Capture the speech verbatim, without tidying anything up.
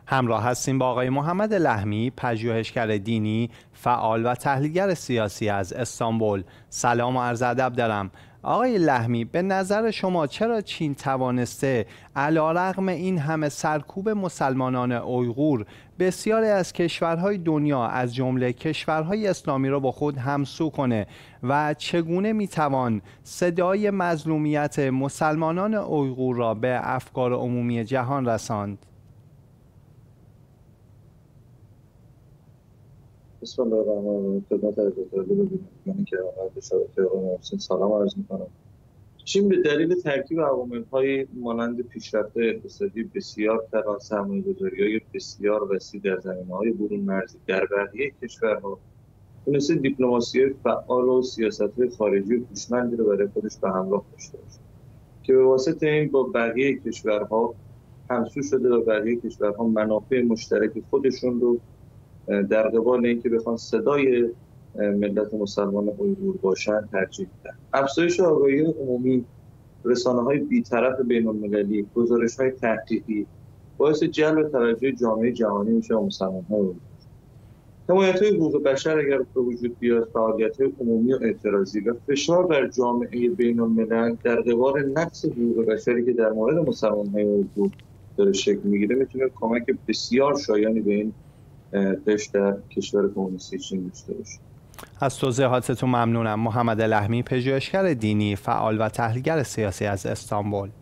همراه هستیم با آقای محمد لحمی، پژوهشگر دینی، فعال و تحلیلگر سیاسی از استانبول. سلام و عرض ادب دارم. آقای لحمی، به نظر شما چرا چین توانسته علیرغم این همه سرکوب مسلمانان اویغور بسیاری از کشورهای دنیا از جمله کشورهای اسلامی را با خود همسو کنه و چگونه میتوان صدای مظلومیت مسلمانان اویغور را به افکار عمومی جهان رساند؟ بسم الله الرحمن الرحیم. خدمت حضرت ببینید که آقای شبکه آقای محسن سلام عرض می‌کنم. چین به دلیل ترکیب عوامل‌های مانند پیشرفت اقتصادی بسیار فراوان، سرمایه‌گذاری‌های بسیار وسیع در زمینه‌های برون مرزی در بقیه کشورها، تونسته دیپلماسی فعال و سیاست‌های خارجی هوشمندی رو برای خودش به همراه داشته باشه که به واسطه این با بقیه کشورها همسو شده و بقیه کشورها منافع مشترک خودشون رو در قبال اینکه بخوان صدای ملت مسلمان اویغور باشن ترجیح میدن. افزایش آگاهی عمومی، رسانه‌های بی‌طرف بین‌المللی، گزارش‌های تحقیقی باعث جلب توجه جامعه جهانی میشه و مسلمان‌های اویغور. حمایت‌های حقوق بشر اگر به وجود بیاد، فعالیت‌های عمومی و اعتراضی و فشار بر جامعه بین‌الملل در قبال نقض حقوق بشری که در مورد مسلمان‌های اویغور داره شکل میگیره میتونه کمک بسیار شایانی به این داشت در کشور کمونیستی چین داشته باشه. از توضیحاتتون ممنونم. محمد لحمی، پژوهشگر دینی، فعال و تحلیلگر سیاسی از استانبول.